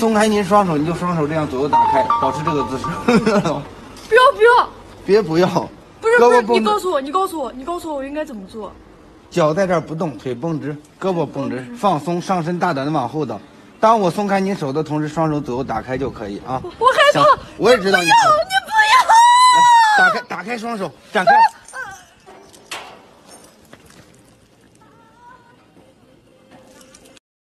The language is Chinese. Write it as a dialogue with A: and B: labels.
A: 松开您双手，你就双手这样左右打开，保持这个姿势。
B: 不要，
A: 别不要，
B: 不是，你
A: 胳膊绷直，
B: 告诉我我应该怎么做？
A: 脚在这儿不动，腿绷直，胳膊绷直，放松，上身大胆的往后倒。当我松开您手的同时，双手左右打开就可以啊。
B: 我害怕，
A: 我也知道你。
B: 你不要，
A: 打开双手，展开。